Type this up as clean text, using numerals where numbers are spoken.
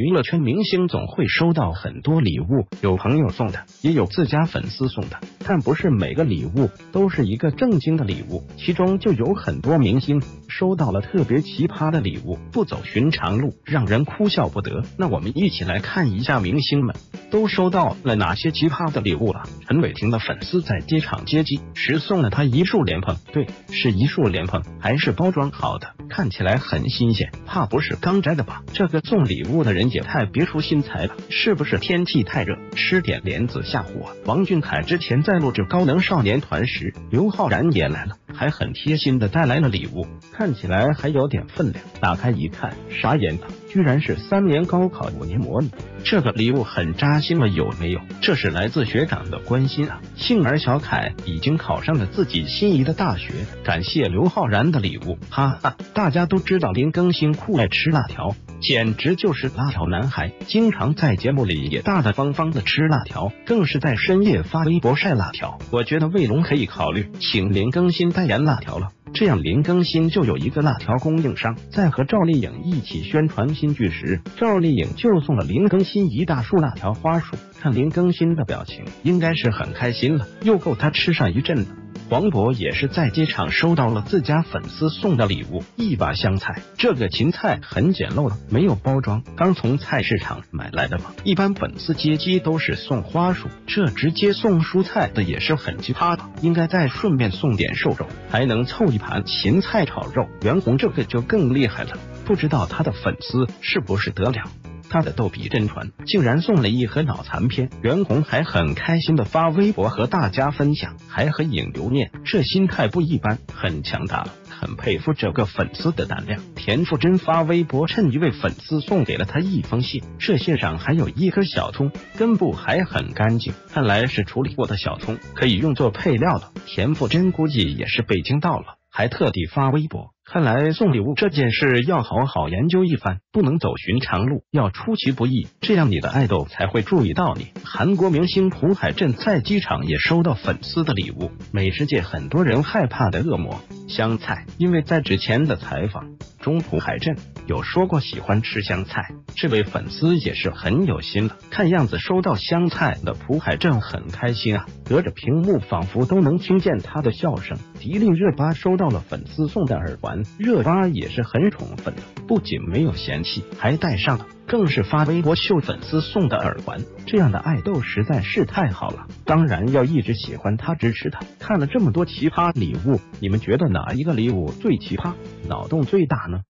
娱乐圈明星总会收到很多礼物，有朋友送的，也有自家粉丝送的，但不是每个礼物都是一个正经的礼物，其中就有很多明星收到了特别奇葩的礼物，不走寻常路，让人哭笑不得。那我们一起来看一下明星们都收到了哪些奇葩的礼物了。陈伟霆的粉丝在机场接机时送了他一束莲蓬，对，是一束莲蓬，还是包装好的，看起来很新鲜，怕不是刚摘的吧？这个送礼物的人也太别出心裁了，是不是天气太热，吃点莲子下火？王俊凯之前在录制高能少年团时，刘昊然也来了，还很贴心的带来了礼物，看起来还有点分量，打开一看，傻眼了，居然是3年高考5年模拟。这个礼物很扎心了，有没有？这是来自学长的关心啊！幸而小凯已经考上了自己心仪的大学，感谢刘昊然的礼物，哈哈！大家都知道林更新酷爱吃辣条，简直就是辣条男孩，经常在节目里也大大方方的吃辣条，更是在深夜发微博晒辣条。我觉得卫龙可以考虑请林更新代言辣条了。这样林更新就有一个辣条供应商。在和赵丽颖一起宣传新剧时，赵丽颖就送了林更新一大束辣条花束，看林更新的表情应该是很开心了，又够他吃上一阵子。黄渤也是在机场收到了自家粉丝送的礼物，一把香菜。这个芹菜很简陋了，没有包装，刚从菜市场买来的嘛。一般粉丝接机都是送花束，这直接送蔬菜的也是很奇葩的，应该再顺便送点瘦肉，还能凑一盘芹菜炒肉。袁弘这个就更厉害了，不知道他的粉丝是不是得了他的逗比真传，竟然送了一盒脑残片，袁弘还很开心的发微博和大家分享，还很引留念，这心态不一般，很强大了，很佩服这个粉丝的胆量。田馥甄发微博趁一位粉丝送给了他一封信，这信上还有一颗小葱，根部还很干净，看来是处理过的小葱，可以用作配料了。田馥甄估计也是被惊到了，还特地发微博，看来送礼物这件事要好好研究一番，不能走寻常路，要出其不意，这样你的爱豆才会注意到你。韩国明星朴海镇在机场也收到粉丝的礼物，美食界很多人害怕的恶魔香菜，因为在之前的采访中，朴海镇有说过喜欢吃香菜，这位粉丝也是很有心了，看样子收到香菜的朴海镇很开心啊，隔着屏幕仿佛都能听见他的笑声。迪丽热巴收到了粉丝送的耳环，热巴也是很宠粉的，不仅没有嫌弃，还戴上了，更是发微博秀粉丝送的耳环，这样的爱豆实在是太好了，当然要一直喜欢他，支持他。看了这么多奇葩礼物，你们觉得哪一个礼物最奇葩，脑洞最大呢？